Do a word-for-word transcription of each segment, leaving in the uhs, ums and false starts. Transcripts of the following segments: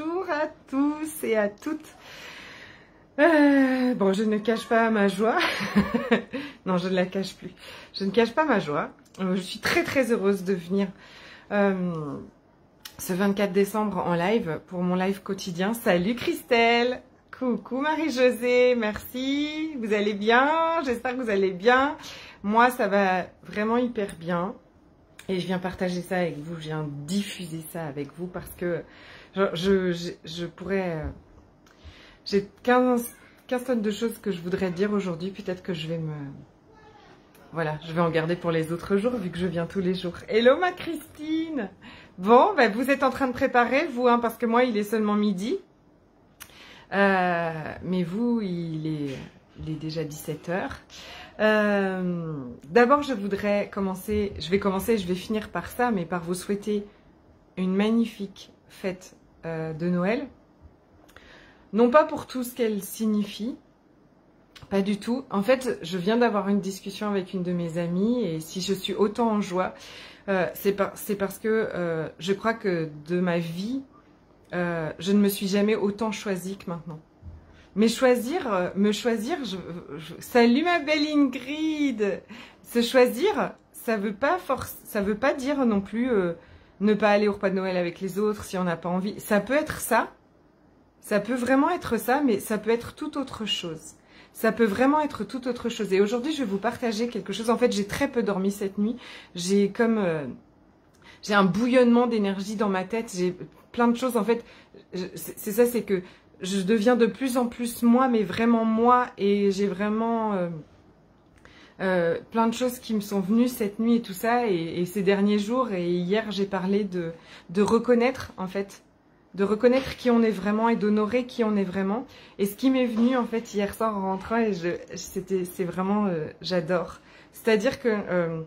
bonjour à tous et à toutes. Euh, bon, je ne cache pas ma joie. Non, je ne la cache plus. Je ne cache pas ma joie. Euh, je suis très très heureuse de venir euh, ce vingt-quatre décembre en live pour mon live quotidien. Salut Christelle. Coucou Marie-Josée, merci. Vous allez bien? J'espère que vous allez bien. Moi, ça va vraiment hyper bien. Et je viens partager ça avec vous, je viens diffuser ça avec vous parce que je, je, je, je pourrais... J'ai quinze, quinze tonnes de choses que je voudrais dire aujourd'hui. Peut-être que je vais me... Voilà, je vais en garder pour les autres jours vu que je viens tous les jours. Hello ma Christine. Bon, ben, vous êtes en train de préparer, vous, hein, parce que moi, il est seulement midi. Euh, mais vous, il est, il est déjà dix-sept heures. Euh, D'abord, je voudrais commencer, je vais commencer, je vais finir par ça, mais par vous souhaiter une magnifique fête euh, de Noël. Non pas pour tout ce qu'elle signifie, pas du tout. En fait, je viens d'avoir une discussion avec une de mes amies et si je suis autant en joie, euh, c'est par, c'est parce que euh, je crois que de ma vie, euh, je ne me suis jamais autant choisie que maintenant. Mais choisir, euh, me choisir, je, je, salut ma belle Ingrid. Se choisir, ça veut pas force, ça veut pas dire non plus euh, ne pas aller au repas de Noël avec les autres si on n'a pas envie. Ça peut être ça, ça peut vraiment être ça, mais ça peut être tout autre chose. Ça peut vraiment être tout autre chose. Et aujourd'hui, je vais vous partager quelque chose. En fait, j'ai très peu dormi cette nuit. J'ai comme euh, j'ai un bouillonnement d'énergie dans ma tête. J'ai plein de choses. En fait, c'est ça, c'est que je deviens de plus en plus moi, mais vraiment moi, et j'ai vraiment euh, euh, plein de choses qui me sont venues cette nuit et tout ça, et, et ces derniers jours, et hier j'ai parlé de, de reconnaître en fait, de reconnaître qui on est vraiment et d'honorer qui on est vraiment, et ce qui m'est venu en fait hier soir en rentrant, et je, c'était, c'est vraiment, euh, j'adore, c'est-à-dire que euh,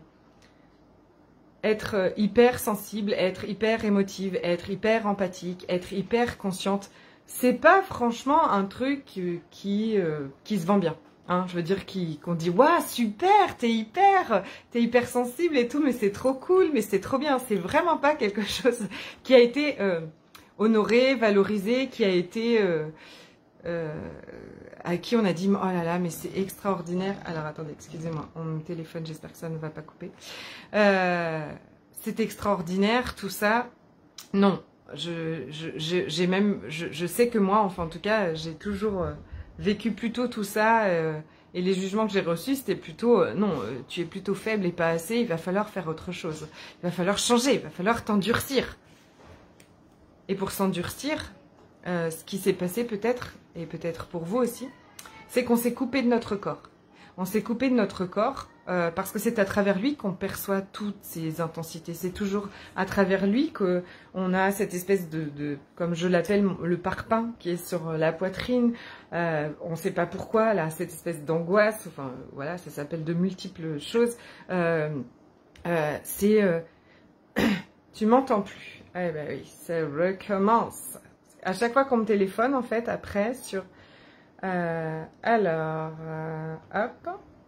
être hyper sensible, être hyper émotive, être hyper empathique, être hyper consciente, c'est pas franchement un truc qui, euh, qui se vend bien. Hein, je veux dire qu'on dit « Waouh, super, t'es hyper, t'es hyper sensible et tout, mais c'est trop cool, mais c'est trop bien. » C'est vraiment pas quelque chose qui a été euh, honoré, valorisé, qui a été... Euh, euh, à qui on a dit « Oh là là, mais c'est extraordinaire. » Alors attendez, excusez-moi, on me téléphone, j'espère que ça ne va pas couper. Euh, c'est extraordinaire, tout ça. Non. Je, je, je, j'ai même, je, je sais que moi, enfin en tout cas, j'ai toujours euh, vécu plutôt tout ça euh, et les jugements que j'ai reçus, c'était plutôt, euh, non, euh, tu es plutôt faible et pas assez, il va falloir faire autre chose, il va falloir changer, il va falloir t'endurcir. Et pour s'endurcir, euh, ce qui s'est passé peut-être, et peut-être pour vous aussi, c'est qu'on s'est coupé de notre corps. On s'est coupé de notre corps euh, parce que c'est à travers lui qu'on perçoit toutes ces intensités. C'est toujours à travers lui qu'on a cette espèce de, de comme je l'appelle, le parpaing qui est sur la poitrine. Euh, on ne sait pas pourquoi, là, cette espèce d'angoisse. Enfin, voilà, ça s'appelle de multiples choses. Euh, euh, c'est... Euh, tu m'entends plus. Eh ben oui, ça recommence. À chaque fois qu'on me téléphone, en fait, après, sur... Euh, alors, euh, hop.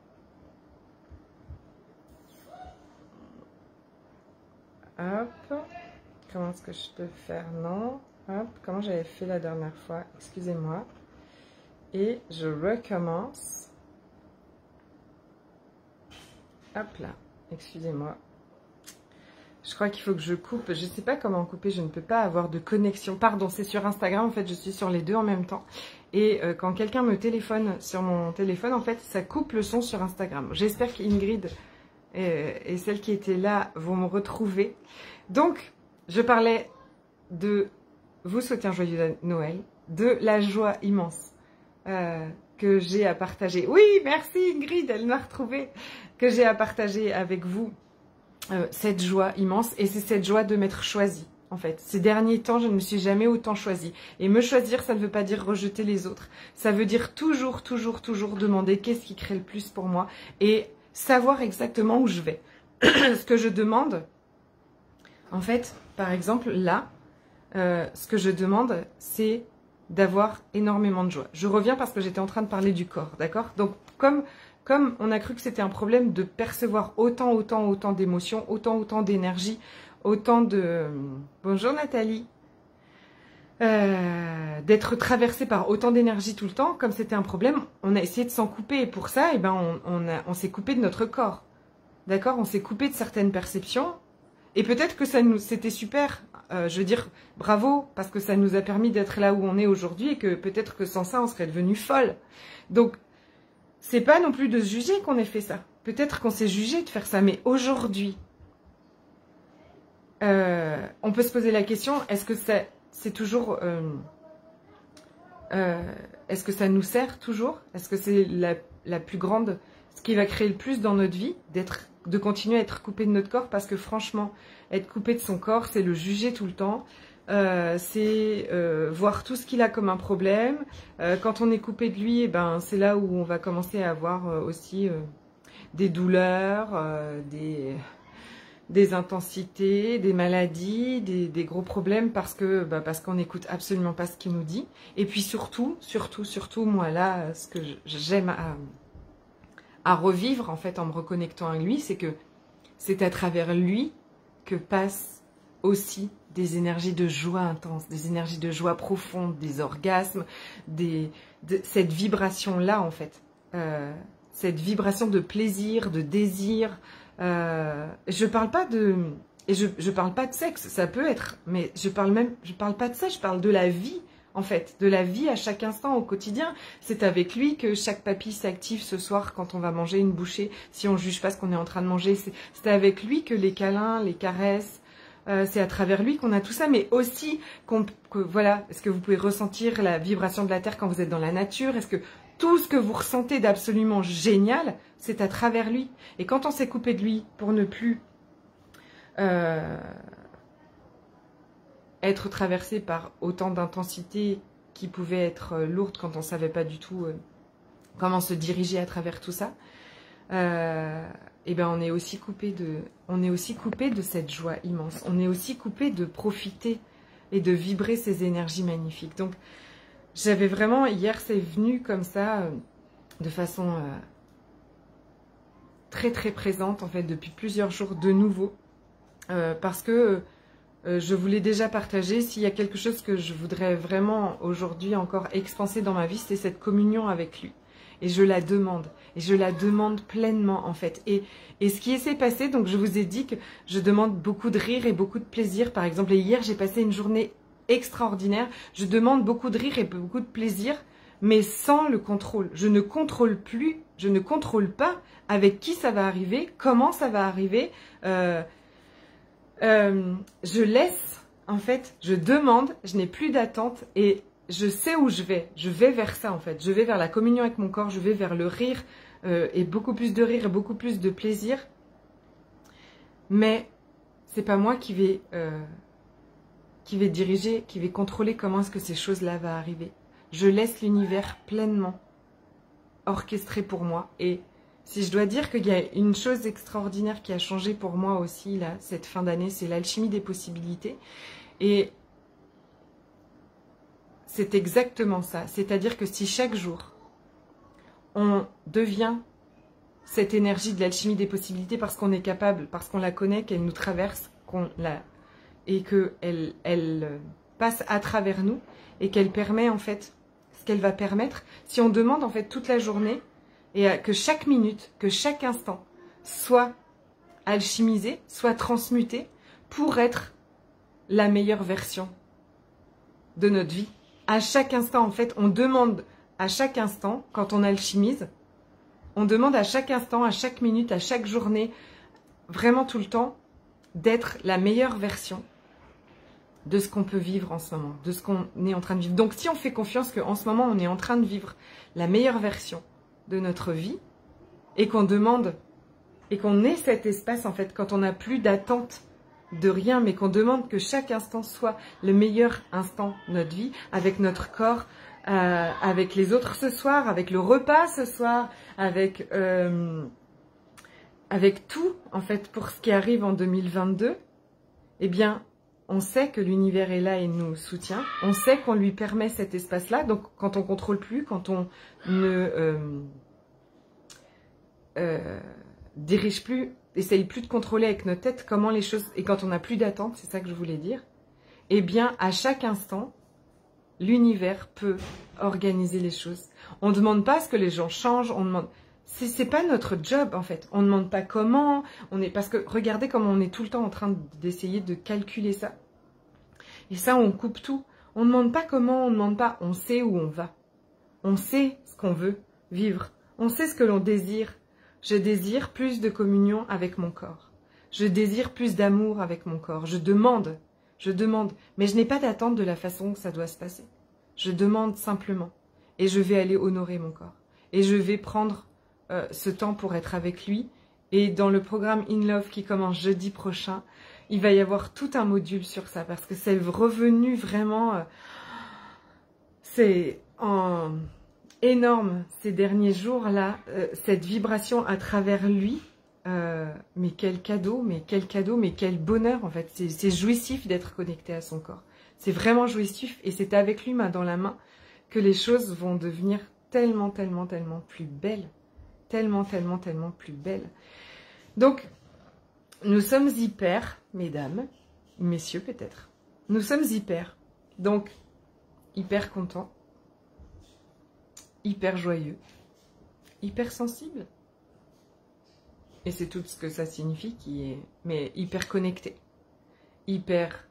Hop. Comment est-ce que je peux faire? Non. Hop. Comment j'avais fait la dernière fois? Excusez-moi. Et je recommence. Hop là. Excusez-moi. Je crois qu'il faut que je coupe. Je ne sais pas comment couper. Je ne peux pas avoir de connexion. Pardon, c'est sur Instagram. En fait, je suis sur les deux en même temps. Et euh, quand quelqu'un me téléphone sur mon téléphone, en fait, ça coupe le son sur Instagram. J'espère qu'Ingrid et, et celles qui étaient là vont me retrouver. Donc, je parlais de vous souhaiter un joyeux Noël, de la joie immense euh, que j'ai à partager. Oui, merci Ingrid, elle m'a retrouvée. Que j'ai à partager avec vous euh, cette joie immense. Et c'est cette joie de m'être choisie. En fait, ces derniers temps, je ne me suis jamais autant choisie. Et me choisir, ça ne veut pas dire rejeter les autres. Ça veut dire toujours, toujours, toujours demander qu'est-ce qui crée le plus pour moi et savoir exactement où je vais. Ce que je demande, en fait, par exemple, là, euh, ce que je demande, c'est d'avoir énormément de joie. Je reviens parce que j'étais en train de parler du corps, d'accord? Donc, comme, comme on a cru que c'était un problème de percevoir autant, autant, autant d'émotions, autant, autant d'énergie, autant de... Bonjour Nathalie. euh, d'être traversé par autant d'énergie tout le temps, comme c'était un problème, on a essayé de s'en couper. Et pour ça, eh ben, on, on, a, on s'est coupé de notre corps. D'accord? On s'est coupé de certaines perceptions. Et peut-être que ça nous, c'était super. Euh, je veux dire, bravo, parce que ça nous a permis d'être là où on est aujourd'hui et que peut-être que sans ça, on serait devenu folle. Donc, c'est pas non plus de se juger qu'on ait fait ça. Peut-être qu'on s'est jugé de faire ça, mais aujourd'hui, euh, on peut se poser la question, est-ce que ça, c'est toujours... Euh, euh, est-ce que ça nous sert toujours? Est-ce que c'est la, la plus grande... Ce qui va créer le plus dans notre vie, d'être, de continuer à être coupé de notre corps, parce que franchement, être coupé de son corps, c'est le juger tout le temps, euh, c'est euh, voir tout ce qu'il a comme un problème. Euh, quand on est coupé de lui, eh ben, c'est là où on va commencer à avoir euh, aussi euh, des douleurs, euh, des, des intensités, des maladies, des, des gros problèmes, parce que bah, parce qu'on n'écoute absolument pas ce qu'il nous dit. Et puis surtout, surtout, surtout, moi là, ce que j'aime à... à revivre en fait en me reconnectant à lui, c'est que c'est à travers lui que passent aussi des énergies de joie intense, des énergies de joie profonde, des orgasmes, des, de, cette vibration-là en fait, euh, cette vibration de plaisir, de désir. Euh, je parle pas de, et je, je parle pas de sexe, ça peut être, mais je parle même, je parle pas de ça, je parle de la vie. En fait, de la vie à chaque instant au quotidien. C'est avec lui que chaque papille s'active ce soir quand on va manger une bouchée, si on ne juge pas ce qu'on est en train de manger. C'est avec lui que les câlins, les caresses, euh, c'est à travers lui qu'on a tout ça, mais aussi qu'on, que voilà, est-ce que vous pouvez ressentir la vibration de la terre quand vous êtes dans la nature? Est-ce que tout ce que vous ressentez d'absolument génial, c'est à travers lui? Et quand on s'est coupé de lui pour ne plus... Euh, être traversé par autant d'intensité qui pouvait être lourde quand on ne savait pas du tout euh, comment se diriger à travers tout ça, euh, et ben on est aussi coupé de, on est aussi coupé de cette joie immense. On est aussi coupé de profiter et de vibrer ces énergies magnifiques. Donc j'avais vraiment, hier c'est venu comme ça, euh, de façon euh, très très présente en fait depuis plusieurs jours de nouveau, euh, parce que euh, Euh, je vous l'ai déjà partagé, s'il y a quelque chose que je voudrais vraiment aujourd'hui encore expanser dans ma vie, c'est cette communion avec lui. Et je la demande, et je la demande pleinement en fait. Et, et ce qui s'est passé, donc je vous ai dit que je demande beaucoup de rire et beaucoup de plaisir. Par exemple, et hier j'ai passé une journée extraordinaire, je demande beaucoup de rire et beaucoup de plaisir, mais sans le contrôle. Je ne contrôle plus, je ne contrôle pas avec qui ça va arriver, comment ça va arriver, euh, Euh, je laisse, en fait, je demande, je n'ai plus d'attente et je sais où je vais. Je vais vers ça, en fait. Je vais vers la communion avec mon corps, je vais vers le rire euh, et beaucoup plus de rire et beaucoup plus de plaisir. Mais c'est pas moi qui vais, euh, qui vais diriger, qui vais contrôler comment est-ce que ces choses-là vont arriver. Je laisse l'univers pleinement orchestré pour moi. Et si je dois dire qu'il y a une chose extraordinaire qui a changé pour moi aussi, là, cette fin d'année, c'est l'alchimie des possibilités. Et c'est exactement ça. C'est-à-dire que si chaque jour, on devient cette énergie de l'alchimie des possibilités parce qu'on est capable, parce qu'on la connaît, qu'elle nous traverse, qu'on la, et qu'elle elle passe à travers nous, et qu'elle permet en fait ce qu'elle va permettre, si on demande en fait toute la journée, et que chaque minute, que chaque instant soit alchimisé, soit transmuté pour être la meilleure version de notre vie. À chaque instant, en fait, on demande à chaque instant, quand on alchimise, on demande à chaque instant, à chaque minute, à chaque journée, vraiment tout le temps, d'être la meilleure version de ce qu'on peut vivre en ce moment, de ce qu'on est en train de vivre. Donc si on fait confiance qu'en ce moment, on est en train de vivre la meilleure version de notre vie et qu'on demande et qu'on ait cet espace en fait quand on n'a plus d'attente de rien mais qu'on demande que chaque instant soit le meilleur instant de notre vie avec notre corps, euh, avec les autres ce soir, avec le repas ce soir, avec euh, avec tout en fait pour ce qui arrive en deux mille vingt-deux, eh bien on sait que l'univers est là et nous soutient, on sait qu'on lui permet cet espace-là, donc quand on contrôle plus, quand on ne euh, euh, dirige plus, essaye plus de contrôler avec notre tête comment les choses, et quand on n'a plus d'attente, c'est ça que je voulais dire, eh bien à chaque instant, l'univers peut organiser les choses. On ne demande pas à ce que les gens changent, on demande... C'est pas notre job en fait. On ne demande pas comment, on est... parce que regardez comment on est tout le temps en train d'essayer de calculer ça. Et ça, on coupe tout. On ne demande pas comment, on ne demande pas, on sait où on va. On sait ce qu'on veut vivre. On sait ce que l'on désire. Je désire plus de communion avec mon corps. Je désire plus d'amour avec mon corps. Je demande, je demande. Mais je n'ai pas d'attente de la façon que ça doit se passer. Je demande simplement. Et je vais aller honorer mon corps. Et je vais prendre euh, ce temps pour être avec lui. Et dans le programme In Love qui commence jeudi prochain, il va y avoir tout un module sur ça. Parce que c'est revenu vraiment... Euh, c'est en... énorme ces derniers jours-là, euh, cette vibration à travers lui. Euh, mais quel cadeau, mais quel cadeau, mais quel bonheur en fait. C'est jouissif d'être connecté à son corps. C'est vraiment jouissif et c'est avec lui main dans la main que les choses vont devenir tellement, tellement, tellement plus belles. Tellement, tellement, tellement plus belles. Donc, nous sommes hyper, mesdames, messieurs peut-être. Nous sommes hyper. Donc, hyper contents. Hyper joyeux, hyper sensible. Et c'est tout ce que ça signifie, qui est, mais hyper connecté, hyper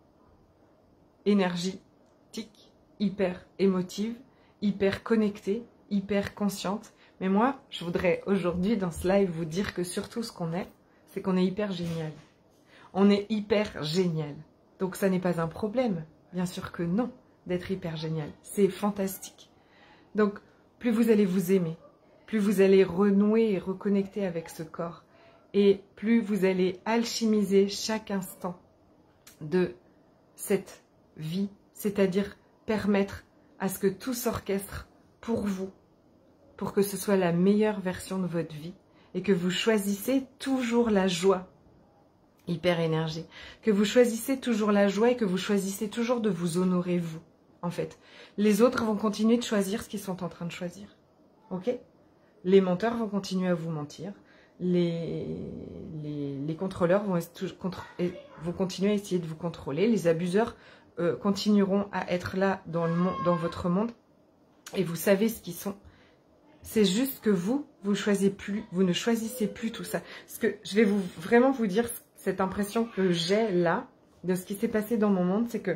énergétique, hyper émotive, hyper connectée, hyper consciente. Mais moi, je voudrais aujourd'hui dans ce live vous dire que surtout ce qu'on est, c'est qu'on est hyper génial. On est hyper génial. Donc ça n'est pas un problème, bien sûr que non, d'être hyper génial. C'est fantastique. Donc, plus vous allez vous aimer, plus vous allez renouer et reconnecter avec ce corps, et plus vous allez alchimiser chaque instant de cette vie, c'est-à-dire permettre à ce que tout s'orchestre pour vous, pour que ce soit la meilleure version de votre vie, et que vous choisissez toujours la joie, hyper énergie, que vous choisissez toujours la joie et que vous choisissez toujours de vous honorer vous. En fait, les autres vont continuer de choisir ce qu'ils sont en train de choisir. Ok? Les menteurs vont continuer à vous mentir. Les, les, les contrôleurs vont, contre, vont continuer à essayer de vous contrôler. Les abuseurs euh, continueront à être là dans, le, dans votre monde. Et vous savez ce qu'ils sont. C'est juste que vous, vous, choisissez plus, vous ne choisissez plus tout ça. Parce que je vais vous, vraiment vous dire cette impression que j'ai là, de ce qui s'est passé dans mon monde, c'est que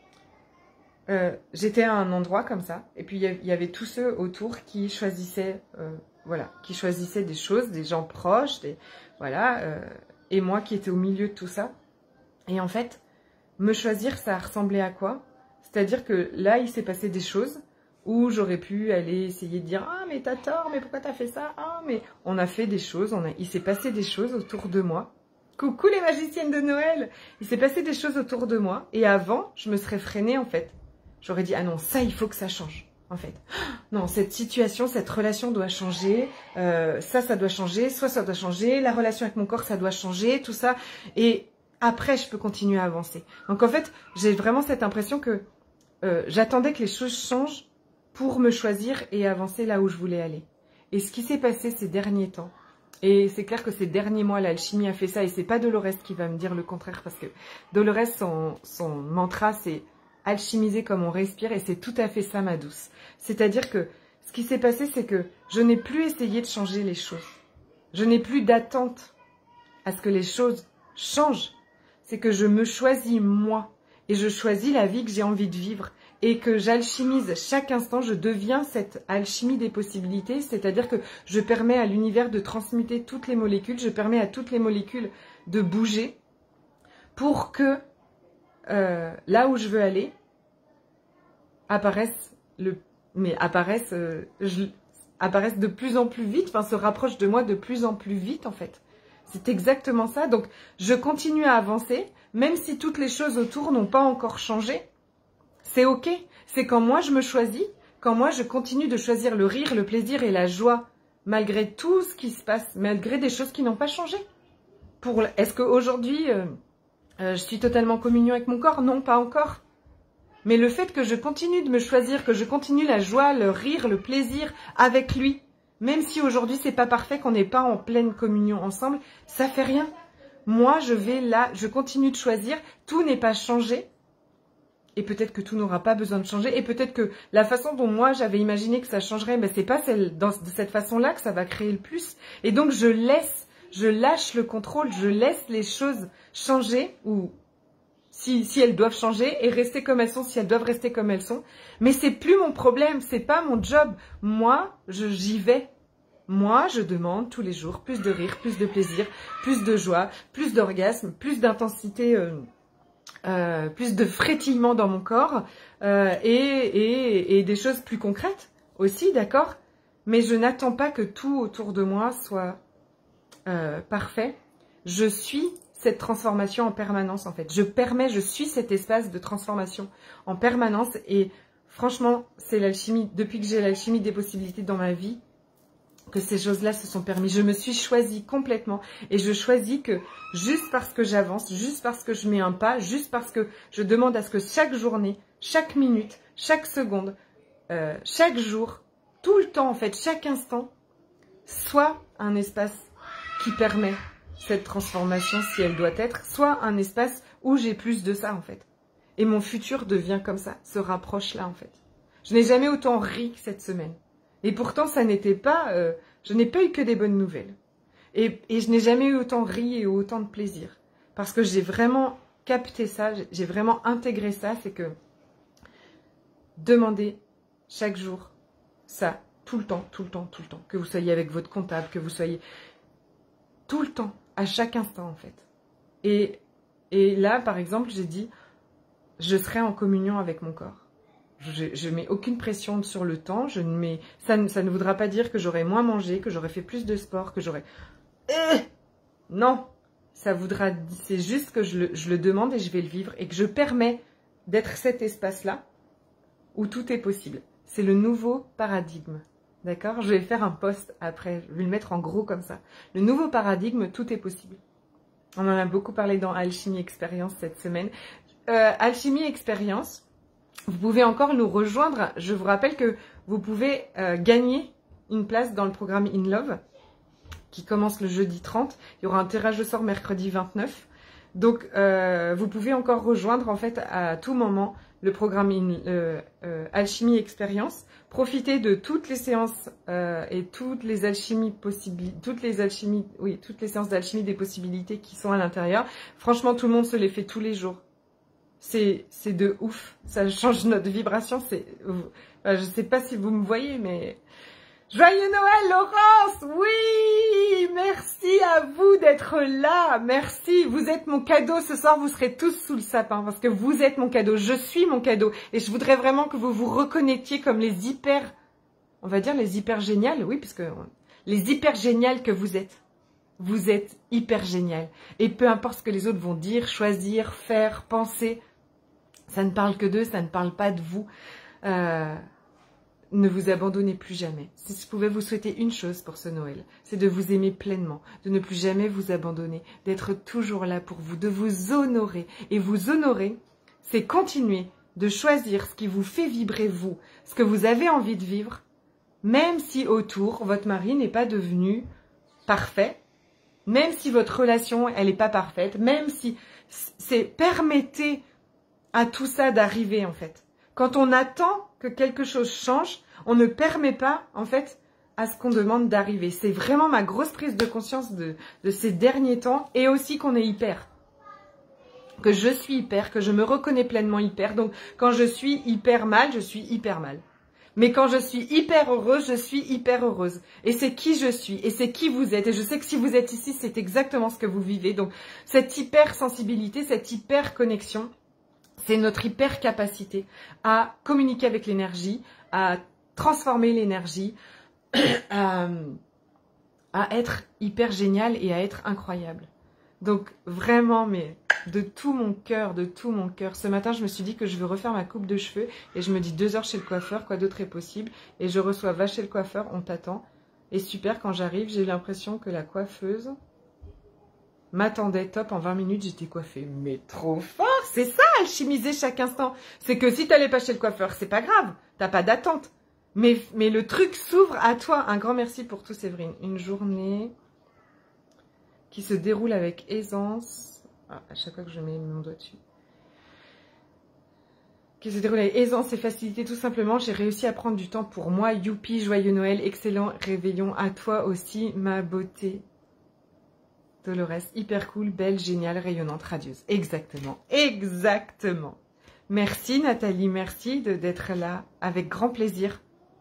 Euh, j'étais à un endroit comme ça, et puis il y avait tous ceux autour qui choisissaient, euh, voilà, qui choisissaient des choses, des gens proches, des, voilà, euh, et moi qui étais au milieu de tout ça. Et en fait, me choisir, ça a ressemblé à quoi? C'est-à-dire que là, il s'est passé des choses où j'aurais pu aller essayer de dire « Ah, mais t'as tort, mais pourquoi t'as fait ça? Ah, mais... » On a fait des choses, on a... il s'est passé des choses autour de moi. Coucou les magiciennes de Noël! Il s'est passé des choses autour de moi, et avant, je me serais freinée en fait. J'aurais dit, ah non, ça, il faut que ça change, en fait. Non, cette situation, cette relation doit changer, euh, ça, ça doit changer, soit ça doit changer, la relation avec mon corps, ça doit changer, tout ça. Et après, je peux continuer à avancer. Donc, en fait, j'ai vraiment cette impression que euh, j'attendais que les choses changent pour me choisir et avancer là où je voulais aller. Et ce qui s'est passé ces derniers temps, et c'est clair que ces derniers mois, l'alchimie a fait ça, et c'est pas Dolores qui va me dire le contraire, parce que Dolores, son, son mantra, c'est alchimiser comme on respire, et c'est tout à fait ça ma douce. C'est-à-dire que ce qui s'est passé, c'est que je n'ai plus essayé de changer les choses. Je n'ai plus d'attente à ce que les choses changent. C'est que je me choisis moi, et je choisis la vie que j'ai envie de vivre, et que j'alchimise chaque instant, je deviens cette alchimie des possibilités, c'est-à-dire que je permets à l'univers de transmuter toutes les molécules, je permets à toutes les molécules de bouger, pour que Euh, là où je veux aller, apparaissent, le, mais apparaissent, euh, je, apparaissent de plus en plus vite, enfin se rapprochent de moi de plus en plus vite en fait. C'est exactement ça. Donc je continue à avancer, même si toutes les choses autour n'ont pas encore changé. C'est ok. C'est quand moi je me choisis, quand moi je continue de choisir le rire, le plaisir et la joie, malgré tout ce qui se passe, malgré des choses qui n'ont pas changé. Pour, est-ce qu'aujourd'hui... Euh, Euh, je suis totalement en communion avec mon corps? Non, pas encore. Mais le fait que je continue de me choisir, que je continue la joie, le rire, le plaisir avec lui, même si aujourd'hui c'est pas parfait, qu'on n'est pas en pleine communion ensemble, ça fait rien. Moi, je vais là, je continue de choisir, tout n'est pas changé. Et peut-être que tout n'aura pas besoin de changer. Et peut-être que la façon dont moi j'avais imaginé que ça changerait, ben, c'est pas celle, dans, de cette façon-là que ça va créer le plus. Et donc je laisse, je lâche le contrôle, je laisse les choses changer, ou si, si elles doivent changer, et rester comme elles sont, si elles doivent rester comme elles sont. Mais c'est plus mon problème, c'est pas mon job. Moi, je, j'y vais. Moi, je demande tous les jours plus de rire, plus de plaisir, plus de joie, plus d'orgasme, plus d'intensité... Euh, Euh, plus de frétillement dans mon corps euh, et, et, et des choses plus concrètes aussi, d'accord? Mais je n'attends pas que tout autour de moi soit euh, parfait. Je suis cette transformation en permanence, en fait. Je permets, je suis cet espace de transformation en permanence et franchement, c'est l'alchimie, depuis que j'ai l'alchimie des possibilités dans ma vie, que ces choses-là se sont permis. Je me suis choisie complètement et je choisis que juste parce que j'avance, juste parce que je mets un pas, juste parce que je demande à ce que chaque journée, chaque minute, chaque seconde, euh, chaque jour, tout le temps en fait, chaque instant, soit un espace qui permet cette transformation si elle doit être, soit un espace où j'ai plus de ça en fait. Et mon futur devient comme ça, se rapproche là en fait. Je n'ai jamais autant ri que cette semaine. Et pourtant, ça n'était pas... Euh, je n'ai pas eu que des bonnes nouvelles. Et, et je n'ai jamais eu autant ri et autant de plaisir. Parce que j'ai vraiment capté ça, j'ai vraiment intégré ça, c'est que demandez chaque jour ça, tout le temps, tout le temps, tout le temps. Que vous soyez avec votre comptable, que vous soyez tout le temps, à chaque instant en fait. Et, et là, par exemple, j'ai dit, je serai en communion avec mon corps. Je ne mets aucune pression sur le temps. Je ne mets, ça, ne, ça ne voudra pas dire que j'aurai moins mangé, que j'aurai fait plus de sport, que j'aurai... Euh, non, ça voudra... C'est juste que je le, je le demande et je vais le vivre. Et que je permets d'être cet espace-là où tout est possible. C'est le nouveau paradigme. D'accord? Je vais faire un post après. Je vais le mettre en gros comme ça. Le nouveau paradigme, tout est possible. On en a beaucoup parlé dans Alchimie Expérience cette semaine. Euh, Alchimie Expérience... Vous pouvez encore nous rejoindre. Je vous rappelle que vous pouvez euh, gagner une place dans le programme In Love qui commence le jeudi trente. Il y aura un tirage au sort mercredi vingt-neuf. Donc, euh, vous pouvez encore rejoindre en fait à tout moment le programme In, euh, euh, Alchimie Expérience. Profitez de toutes les séances euh, et toutes les alchimies possibles, toutes les alchimies, oui, toutes les séances d'alchimie des possibilités qui sont à l'intérieur. Franchement, tout le monde se les fait tous les jours. C'est de ouf, ça change notre vibration, c'est, je sais pas si vous me voyez, mais... Joyeux Noël, Laurence! Oui! Merci à vous d'être là, merci! Vous êtes mon cadeau, ce soir vous serez tous sous le sapin, parce que vous êtes mon cadeau, je suis mon cadeau, et je voudrais vraiment que vous vous reconnectiez comme les hyper... On va dire les hyper géniales, oui, puisque... Les hyper géniales que vous êtes. Vous êtes hyper génial. Et peu importe ce que les autres vont dire, choisir, faire, penser... Ça ne parle que d'eux, ça ne parle pas de vous. Euh, ne vous abandonnez plus jamais. Si je pouvais vous souhaiter une chose pour ce Noël, c'est de vous aimer pleinement, de ne plus jamais vous abandonner, d'être toujours là pour vous, de vous honorer. Et vous honorer, c'est continuer de choisir ce qui vous fait vibrer vous, ce que vous avez envie de vivre, même si autour, votre mari n'est pas devenu parfait, même si votre relation, elle n'est pas parfaite, même si... c'est permettez à tout ça d'arriver en fait. Quand on attend que quelque chose change, on ne permet pas en fait à ce qu'on demande d'arriver. C'est vraiment ma grosse prise de conscience de, de ces derniers temps et aussi qu'on est hyper. Que je suis hyper, que je me reconnais pleinement hyper. Donc quand je suis hyper mal, je suis hyper mal. Mais quand je suis hyper heureuse, je suis hyper heureuse. Et c'est qui je suis, et c'est qui vous êtes. Et je sais que si vous êtes ici, c'est exactement ce que vous vivez. Donc cette hyper sensibilité, cette hyper connexion, c'est notre hyper capacité à communiquer avec l'énergie, à transformer l'énergie, à, à être hyper génial et à être incroyable. Donc vraiment, mais de tout mon cœur, de tout mon cœur. Ce matin, je me suis dit que je veux refaire ma coupe de cheveux et je me dis deux heures chez le coiffeur, quoi d'autre est possible. Et je reçois va chez le coiffeur, on t'attend. Et super, quand j'arrive, j'ai l'impression que la coiffeuse m'attendait top, en vingt minutes, j'étais coiffée. Mais trop fort, c'est ça, alchimiser chaque instant. C'est que si t'allais pas chez le coiffeur, c'est pas grave, t'as pas d'attente. Mais, mais le truc s'ouvre à toi. Un grand merci pour tout, Séverine. Une journée qui se déroule avec aisance. Ah, à chaque fois que je mets mon doigt dessus. qui se déroule avec aisance et facilité, tout simplement. J'ai réussi à prendre du temps pour moi. Youpi, joyeux Noël, excellent réveillon à toi aussi, ma beauté. Dolores, hyper cool, belle, géniale, rayonnante, radieuse. Exactement, exactement. Merci Nathalie, merci d'être là, avec grand plaisir.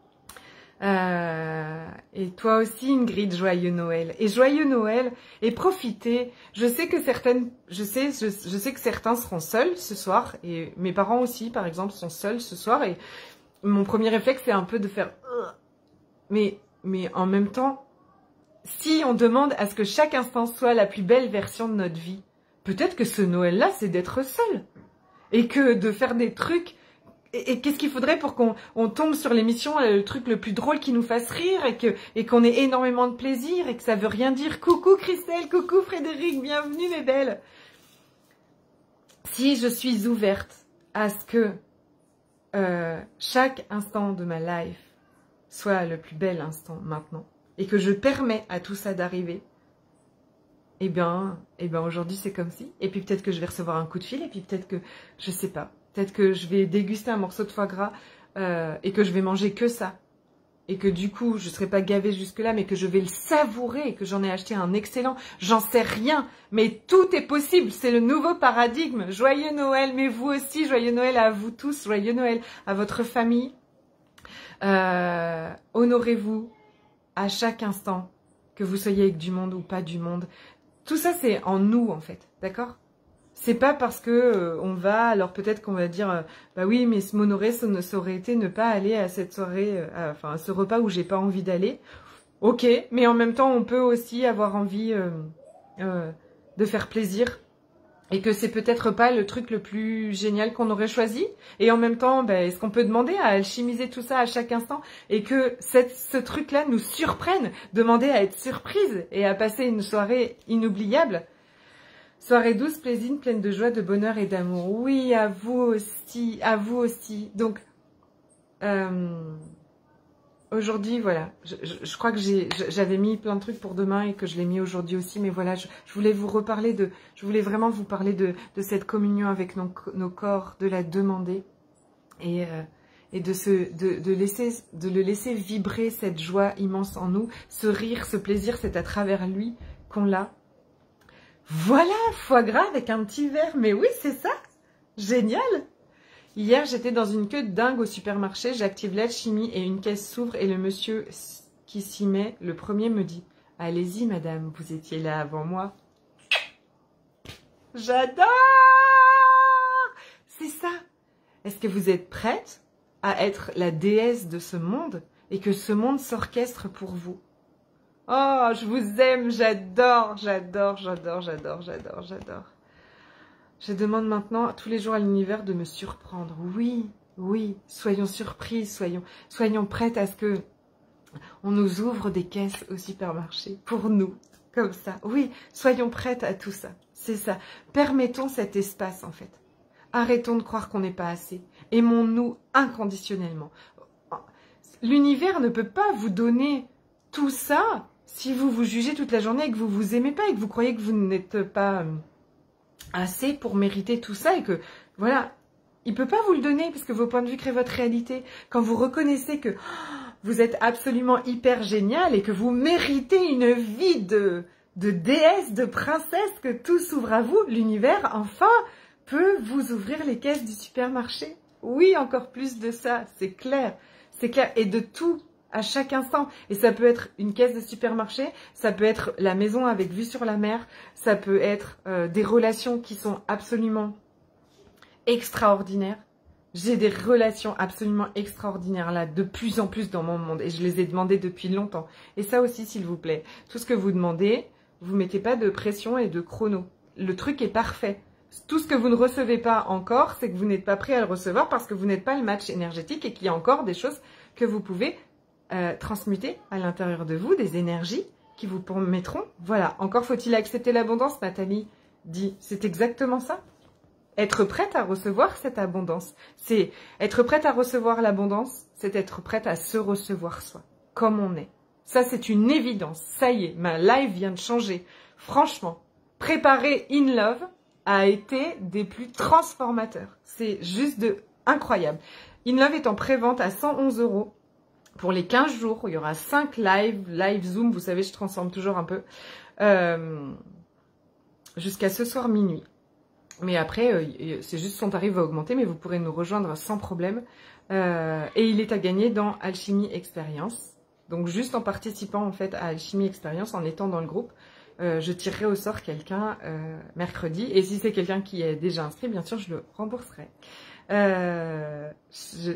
Euh, et toi aussi Ingrid, joyeux Noël. Et joyeux Noël, et profitez. Je sais que certaines, je sais, je, je sais que certains seront seuls ce soir, et mes parents aussi, par exemple, sont seuls ce soir, et mon premier réflexe, c'est un peu de faire... Mais, mais en même temps, si on demande à ce que chaque instant soit la plus belle version de notre vie, peut-être que ce Noël-là, c'est d'être seul. Et que de faire des trucs... Et, et qu'est-ce qu'il faudrait pour qu'on on tombe sur l'émission, le truc le plus drôle qui nous fasse rire, et que et qu'on ait énormément de plaisir, et que ça veut rien dire. Coucou Christelle, coucou Frédéric, bienvenue mes belles. Si je suis ouverte à ce que euh, chaque instant de ma life soit le plus bel instant maintenant, et que je permets à tout ça d'arriver, eh bien, eh bien aujourd'hui c'est comme si. Et puis peut-être que je vais recevoir un coup de fil, et puis peut-être que, je sais pas, peut-être que je vais déguster un morceau de foie gras euh, et que je vais manger que ça. Et que du coup, je ne serai pas gavée jusque-là, mais que je vais le savourer, et que j'en ai acheté un excellent. J'en sais rien, mais tout est possible. C'est le nouveau paradigme. Joyeux Noël, mais vous aussi, joyeux Noël à vous tous, joyeux Noël à votre famille. Euh, honorez-vous à chaque instant, que vous soyez avec du monde ou pas du monde. Tout ça, c'est en nous, en fait, d'accord? C'est pas parce que euh, on va, alors peut-être qu'on va dire, euh, bah oui, mais m'honorer, ça, ça aurait été ne pas aller à cette soirée, euh, à, enfin à ce repas où j'ai pas envie d'aller. Ok, mais en même temps, on peut aussi avoir envie euh, euh, de faire plaisir, et que c'est peut-être pas le truc le plus génial qu'on aurait choisi. Et en même temps, bah, est-ce qu'on peut demander à alchimiser tout ça à chaque instant, et que cette, ce truc-là nous surprenne, demander à être surprise et à passer une soirée inoubliable. Soirée douce, plaisir, pleine de joie, de bonheur et d'amour. Oui, à vous aussi, à vous aussi. Donc, euh, aujourd'hui, voilà, je, je, je crois que j'avais mis plein de trucs pour demain et que je l'ai mis aujourd'hui aussi. Mais voilà, je, je voulais vous reparler de, je voulais vraiment vous parler de, de cette communion avec nos, nos corps, de la demander et, euh, et de, se, de, de, laisser, de le laisser vibrer cette joie immense en nous. Ce rire, ce plaisir, c'est à travers lui qu'on l'a. Voilà, foie gras avec un petit verre. Mais oui, c'est ça. Génial. Hier, j'étais dans une queue de dingue au supermarché. J'active l'alchimie et une caisse s'ouvre et le monsieur qui s'y met, le premier, me dit « Allez-y, madame, vous étiez là avant moi. » J'adore. C'est ça. Est-ce que vous êtes prête à être la déesse de ce monde et que ce monde s'orchestre pour vous? Oh, je vous aime, j'adore, j'adore, j'adore, j'adore, j'adore, j'adore. Je demande maintenant tous les jours à l'univers de me surprendre. Oui, oui, soyons surprises, soyons, soyons prêtes à ce que on nous ouvre des caisses au supermarché pour nous, comme ça. Oui, soyons prêtes à tout ça, c'est ça. Permettons cet espace en fait. Arrêtons de croire qu'on n'est pas assez. Aimons-nous inconditionnellement. L'univers ne peut pas vous donner tout ça si vous vous jugez toute la journée et que vous vous aimez pas et que vous croyez que vous n'êtes pas assez pour mériter tout ça et que, voilà, il peut pas vous le donner parce que vos points de vue créent votre réalité. Quand vous reconnaissez que oh, vous êtes absolument hyper génial et que vous méritez une vie de, de déesse, de princesse, que tout s'ouvre à vous, l'univers, enfin, peut vous ouvrir les caisses du supermarché. Oui, encore plus de ça, c'est clair, c'est clair, et de tout. À chaque instant. Et ça peut être une caisse de supermarché, ça peut être la maison avec vue sur la mer, ça peut être euh, des relations qui sont absolument extraordinaires. J'ai des relations absolument extraordinaires là, de plus en plus dans mon monde. Et je les ai demandées depuis longtemps. Et ça aussi, s'il vous plaît. Tout ce que vous demandez, vous mettez pas de pression et de chrono. Le truc est parfait. Tout ce que vous ne recevez pas encore, c'est que vous n'êtes pas prêt à le recevoir parce que vous n'êtes pas le match énergétique et qu'il y a encore des choses que vous pouvez Euh, transmuter à l'intérieur de vous, des énergies qui vous permettront, voilà, encore faut-il accepter l'abondance, Nathalie dit, c'est exactement ça. Être prête à recevoir cette abondance, c'est être prête à recevoir l'abondance, c'est être prête à se recevoir soi, comme on est. Ça, c'est une évidence, ça y est, ma life vient de changer. Franchement, préparer In Love a été des plus transformateurs. C'est juste de incroyable. In Love est en pré-vente à cent onze euros pour les quinze jours. Il y aura cinq lives, live Zoom, vous savez, je transforme toujours un peu, euh, jusqu'à ce soir minuit. Mais après, euh, c'est juste son tarif va augmenter, mais vous pourrez nous rejoindre sans problème. Euh, et il est à gagner dans Alchimie Experience. Donc juste en participant en fait à Alchimie Experience, en étant dans le groupe, euh, je tirerai au sort quelqu'un euh, mercredi. Et si c'est quelqu'un qui est déjà inscrit, bien sûr, je le rembourserai. Euh, je...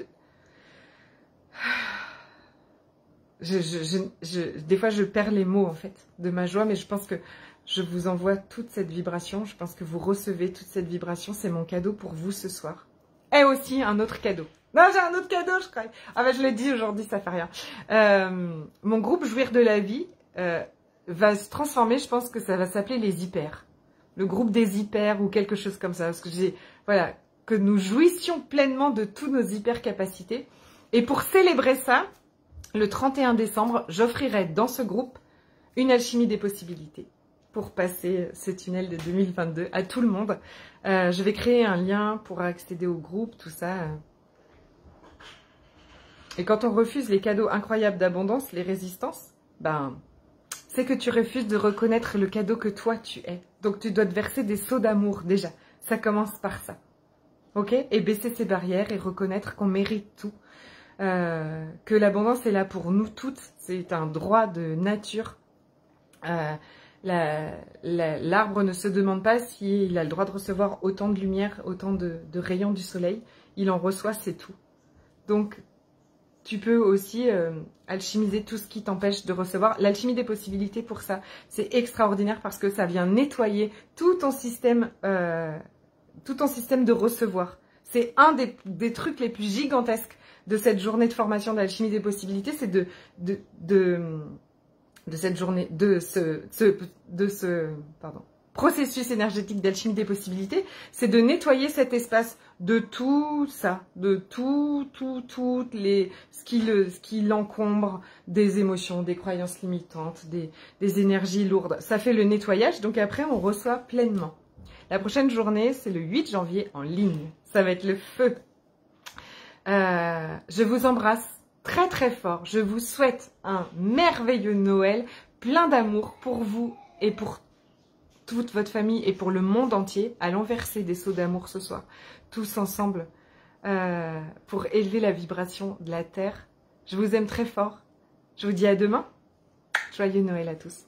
Je, je, je, je, des fois, je perds les mots en fait de ma joie, mais je pense que je vous envoie toute cette vibration. Je pense que vous recevez toute cette vibration. C'est mon cadeau pour vous ce soir. Et aussi un autre cadeau. Non, j'ai un autre cadeau, je crois. Ah ben, je l'ai dit aujourd'hui, ça fait rien. Euh, mon groupe Jouir de la vie euh, va se transformer. Je pense que ça va s'appeler les hyper. Le groupe des hyper ou quelque chose comme ça. Parce que j'ai, voilà, que nous jouissions pleinement de tous nos hyper capacités. Et pour célébrer ça, le trente et un décembre, j'offrirai dans ce groupe une alchimie des possibilités pour passer ce tunnel de deux mille vingt-deux à tout le monde. Euh, je vais créer un lien pour accéder au groupe, tout ça. Et quand on refuse les cadeaux incroyables d'abondance, les résistances, ben, c'est que tu refuses de reconnaître le cadeau que toi tu es. Donc tu dois te verser des seaux d'amour déjà. Ça commence par ça. Ok? Et baisser ses barrières et reconnaître qu'on mérite tout. Euh, que l'abondance est là pour nous toutes. C'est un droit de nature. Euh, L'arbre ne se demande pas s'il a le droit de recevoir autant de lumière, autant de, de rayons du soleil. Il en reçoit, c'est tout. Donc, tu peux aussi euh, alchimiser tout ce qui t'empêche de recevoir. L'alchimie des possibilités, pour ça, c'est extraordinaire parce que ça vient nettoyer tout ton système, euh, tout ton système de recevoir. C'est un des, des trucs les plus gigantesques de cette journée de formation d'alchimie des possibilités, c'est de, de, de, de cette journée, de ce, ce, de ce pardon, processus énergétique d'alchimie des possibilités, c'est de nettoyer cet espace de tout ça, de tout, tout, toutes les, ce qui le, ce qui l'encombre, des émotions, des croyances limitantes, des, des énergies lourdes. Ça fait le nettoyage, donc après on reçoit pleinement. La prochaine journée, c'est le huit janvier en ligne. Ça va être le feu. Euh, je vous embrasse très très fort. Je vous souhaite un merveilleux Noël, plein d'amour pour vous et pour toute votre famille et pour le monde entier. Allons verser des seaux d'amour ce soir, tous ensemble, euh, pour élever la vibration de la Terre. Je vous aime très fort. Je vous dis à demain. Joyeux Noël à tous.